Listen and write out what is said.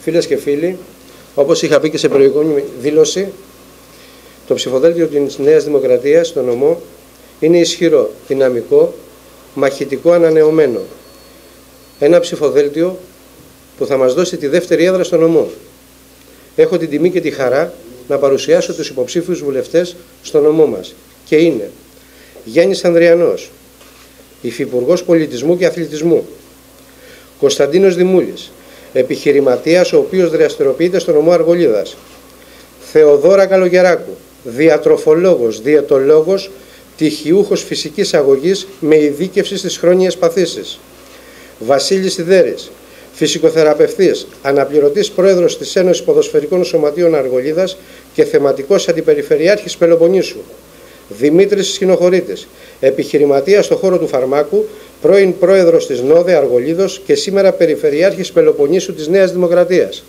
Φίλες και φίλοι, όπως είχα πει και σε προηγούμενη δήλωση, το ψηφοδέλτιο της Νέας Δημοκρατίας στο νομό είναι ισχυρό, δυναμικό, μαχητικό, ανανεωμένο. Ένα ψηφοδέλτιο που θα μας δώσει τη δεύτερη έδρα στο νομό. Έχω την τιμή και τη χαρά να παρουσιάσω τους υποψήφιους βουλευτές στο νομό μας. Και είναι Γιάννης Ανδριανός, Υφυπουργός Πολιτισμού και Αθλητισμού. Κωνσταντίνος Δημούλης, επιχειρηματίας ο οποίος δραστηριοποιείται στο νομό Αργολίδας. Θεοδόρα Καλογεράκου, διατροφολόγος, διαιτολόγος, πτυχιούχος φυσικής αγωγής με ειδίκευση στις χρόνιες παθήσεις. Βασίλης Σιδέρης, φυσικοθεραπευτής, αναπληρωτής πρόεδρος της Ένωσης Ποδοσφαιρικών Σωματείων Αργολίδας και θεματικός αντιπεριφερειάρχης Πελοποννήσου. Δημήτρης Σχοινοχωρίτης, επιχειρηματίας στον χώρο του φαρμάκου, πρώην πρόεδρος της ΝΟΔΕ Αργολίδος και σήμερα περιφερειάρχης Πελοποννήσου της Νέας Δημοκρατίας.